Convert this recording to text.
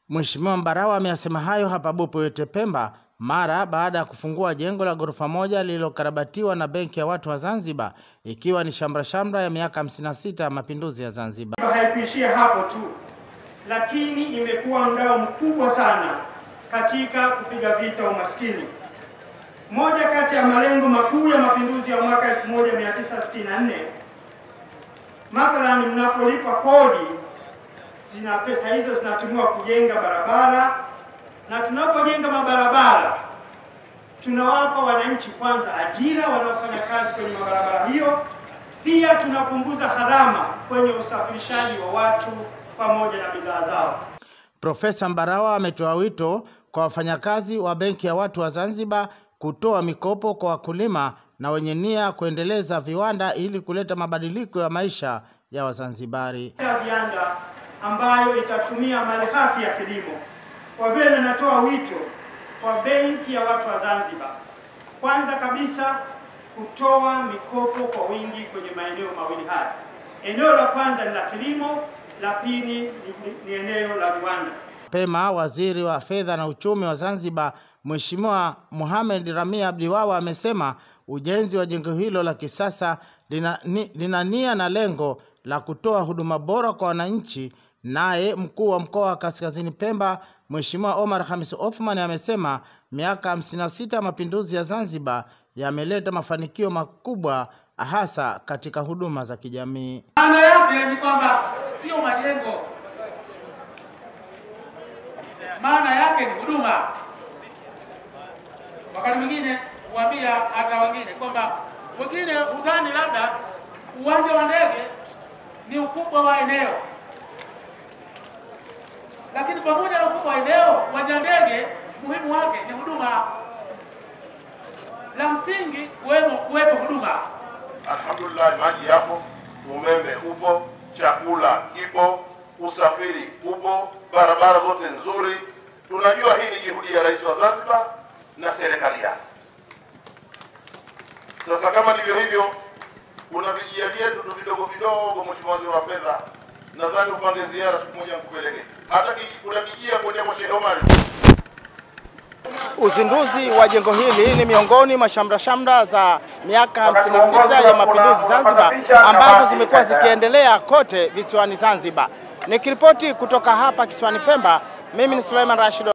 Mheshimiwa Mbarawa ameyasema hayo hapa Bupewete Pemba mara baada ya kufungua jengo la ghorofa moja lililokarabatiwa na Benki ya Watu wa Zanzibar, ikiwa ni shamra ya miaka 56 ya mapinduzi ya Zanzibar. Haikuishia hapo tu, lakini imekuwa mdau mkubwa sana katika kupiga vita umaskini. Moja kati ya malengo makuu ya mapinduzi ya mwaka 1964, mathalani mnapolipa kodi, pesa hizo zinatumiwa kujenga barabara, na tunapojenga mabarabara tunawapa wananchi kwanza ajira wanaofanya kazi kwenye mabarabara hiyo. Pia tunapunguza gharama kwenye usafirishaji wa watu pamoja na bidhaa zao. Profesa Mbarawa ametoa wito kwa wafanyakazi wa Benki ya Watu wa Zanzibar kutoa mikopo kwa wakulima na wenye nia kuendeleza viwanda ili kuleta mabadiliko ya maisha ya Wazanzibari. Viwanda ambayo itatumia malighafi ya kilimo. Kwa vile natoa wito kwa Benki ya Watu wa Zanzibar, kwanza kabisa kutoa mikopo kwa wingi kwenye maeneo mawili haya. Eneo la kwanza ni la kilimo, la pili ni eneo la viwanda. Pema, Waziri wa Fedha na Uchumi wa Zanzibar, Mheshimiwa Mohamed Ramia Abdiwawa amesema ujenzi wa jengo hilo la kisasa lina nia na lengo la kutoa huduma bora kwa wananchi. Naye mkuu wa mkoa wa Kaskazini Pemba, Mheshimiwa Omar Khamis Othman amesema miaka 56 ya mapinduzi ya Zanzibar yameleta mafanikio makubwa hasa katika huduma za kijamii. Maana yake ni kwamba sio majengo, maana yake ni huduma. Wakati mwingine huambia hata wengine kwamba wengine udhani labda uwanja wa ndege ni ukubwa wa eneo, lakini pamoja na ukubwa wa eneo, uwanja wa ndege muhimu wake ni huduma. La msingi kuwepo huduma. Alhamdulillah, maji yapo, umeme upo, chakula kipo, usafiri upo, barabara zote nzuri. Tunajua hii ni juhudi ya Rais wa Zanzibar na serikali yake. Sasa kama ndivyo hivyo, kuna vijiji vyetu tu vidogo vidogo, Mheshimiwa Waziri wa Fedha, nadhani upange ziara siku moja nikupeleke. Hata kuna kijiji kwenye kwa Sheikh Omar. Uzinduzi wa jengo hili ni miongoni mwa shamra za miaka 56 ya mapinduzi Zanzibar ambazo zimekuwa zikiendelea kote visiwani Zanzibar. Nikiripoti kutoka hapa kisiwani Pemba, mimi ni Suleiman Rashid.